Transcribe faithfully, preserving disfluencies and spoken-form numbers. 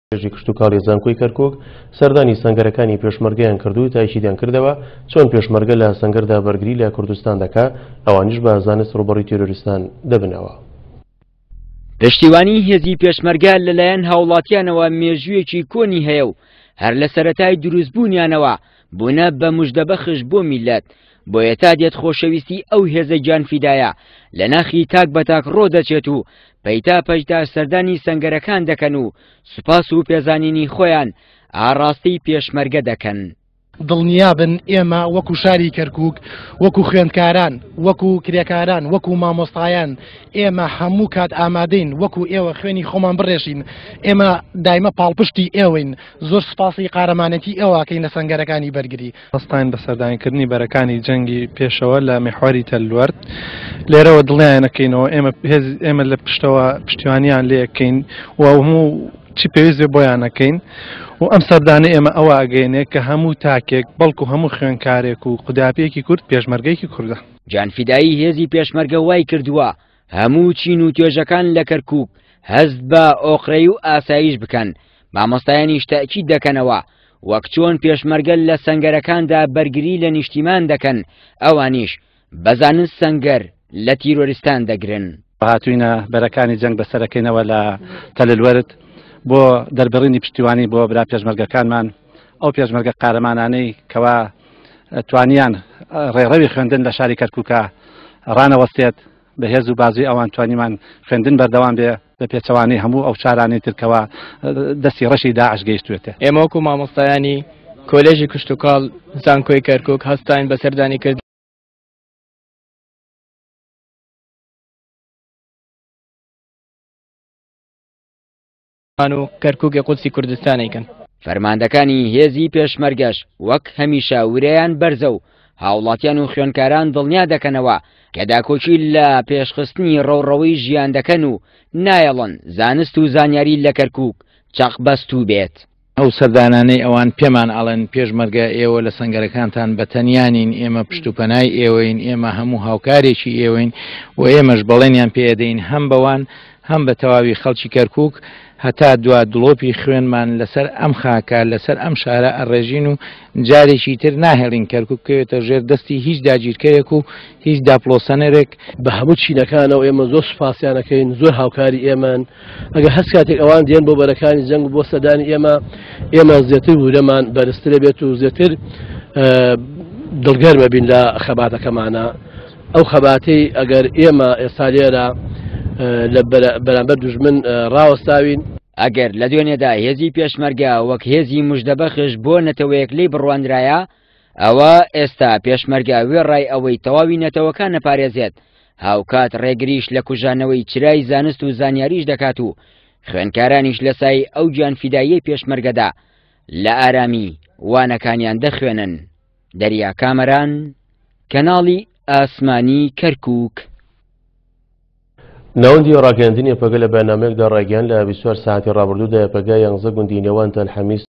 کۆلێژی کشتوکاڵی زانکۆی کەرکووک سەردانی سەنگەرەکانی پێشمەرگەیان کردو و تاکیدیان کردەوە چۆن پێشمەرگە لە سەنگەردا بەرگری لە کوردستان دەکات ئەوانیش بە زانست ڕوبەڕووی تێرۆریستان دەبنەوە. پشتیوانی هێزی پێشمەرگە لەلایەن هاوڵاتیانەوە مێژوویەکی کۆنی هەیە و هەر لە سەرەتای دروستبوونیانەوە بوونە بە موژدەبەخش بۆ میلەت بۆیە تا دێت خۆشەویستی ئەو هێزە گیانفیدایە لە ناخی تاک بەتاک ڕۆ دەچێت و پەیتا پەیتا سەردانی سەنگەرەکان دەکەن و سوپاس و پێزانینی خۆیان ئاڕاستی پێشمەرگە دەکەن. دڵنیابن ئێمە وەکو شاری کەرکووک وەکو خوێندکاران وەکو کرێکاران وەکو مامۆستایان ئێمە هەموو کات ئامادەین وەکو ئێوە خوێنی خۆمان بڕێشین ئێمە دایمە پاڵپشتی ئێوەین زۆر سپاسی قارەمانەتی ئێوەکەین لە سەنگەرەکانی بەرگری. هەستاین بە سەردانکردنی بەرەکانی جەنگی پێشەوە لە میحواری تەلوەرد لێرەوە دڵنیانەکەینەوە ئێمە ئێمە لە پشتەوە پشتیوانیان لێەکەین و هەموو چی پێویست بۆیانەکەین و ئەم سەردانە ئێمە ئەوە ئەگەینێ کە هەموو تاکێک بەڵکو هەموو خوێنکارێک و قوداپیەکی کورد پێشمەرگەیەکی کوردە. جانفیدایی هێزی پێشمەرگە وای کردووە هەموو چین و توێژەکان لە کەرکووک هەست بە ئۆقرەی و ئاسایش بکەن مامۆستایانیش تاکید دەکەنەوە وەک چۆن پێشمەرگە لە سەنگەرەکاندا بەرگری لە نیشتیمان دەکەن ئەوانیش بەزانن سەنگەر لە تیرۆریستان دەگرن. هاتوینە بەرەکانی جەنگ بەسەرەکەینەوە لە تەللوەرد بۆ دەربڕینی پشتیوانی بۆ برا پێشمەرگەکانمان ئەو پێشمەرگە قارەمانانەی کەوا توانیان ڕێڕەوی خوێندن لە شاری کەرکووکە ڕانەوەستێت بە هێز و بازوی ئەوان توانیمان خوێندن بەردەوام بێ بە پێچەوانی هەموو ئەو شارانی ترکەوە دەستی ڕەشی داعش گەیشتوێتە. ئێمە وەکو مامۆستایانی کۆلێژی کشتوکاڵ زانکۆی کەرکووک هەستاین بە سەردانی کرد و کەرکووکی قودسی کوردستانیکەن. فەرماندەکانی هێزی پێشمەرگەش وەک هەمیشە ورەیان بەرزە و هاوڵاتیان و خوێنکاران دڵنیا دەکەنەوە کە داکۆچی لە پێشخستنی ڕەوڕەوەی ژیان دەکەن و نایەڵن زانست و زانیاری لە کەرکووک چەق بەستوو بێت. ئەو سەردانانەی ئەوان پێمان ئەڵێن پێشمەرگە ئێوە لە سەنگەرەکانتان بەتەنیانین ئێمە پشتوپەنای ئێوەین ئێمە هەموو هاوکارێکی ئێوەین و ئێمەش بەڵێنیان پێدەین هەم بەوان هەم بە تەواوی خەڵکی کەرکووک هەتا دوا دڵۆپی خوێنمان لەسەر ئەم خاکە لەسەر ئەم شارە ئەڕێژین و جارێکی تر ناهێڵین کەرکووک بکەوێتە ژێر دەستی هیچ داگیرکەرێک و هیچ داپلۆسەنەرێک. بە هەموو چینەکانەوە ئێمە زۆر سوپاسیانەکەین زۆر هاوکاری ئێمان ئەگەر هەست کاتێک ئەوان دێن بۆ بەرەکانی جەنگ بۆ سەردانی ئێمە ئێمە زیاتر ورەمان بەرزترە بێت و زیاتر دڵگەرمە بین لە خەباتەکەمانە. ئەو خەباتەی ئەگەر ئێمە ئێستا لێرە لە بەرامبەر دوژمن ڕاوەستاوین ئەگەر لە دوێنێدا هێزی پێشمەرگە وەک هێزی موژدەبەخش بۆ نەتەوەیەک لی بڕوانرایە ئەوە ئێستا پێشمەرگە وێڕای ئەوەی تەواوی نەتەوەکان نەپارێزێت هاوکات ڕێگریش لە کوژانەوەی چرای زانست و زانیاریش دەکات و خوێنکارانیش لە سای ئەو گیانفیداییەی پێشمەرگەدا لە ئارامی وانەکانیان دەخوێنن. دەریا کامەران کەناڵی ئاسمانی کەرکووک. ناوەندی ڕاگەاندنی پەگە لە بەرنامەیەکدا ڕاگەیاند لە بیست و چوار ساعتی ڕابردوودا پەگای یانزە گوندی نێوان تەلحەمیس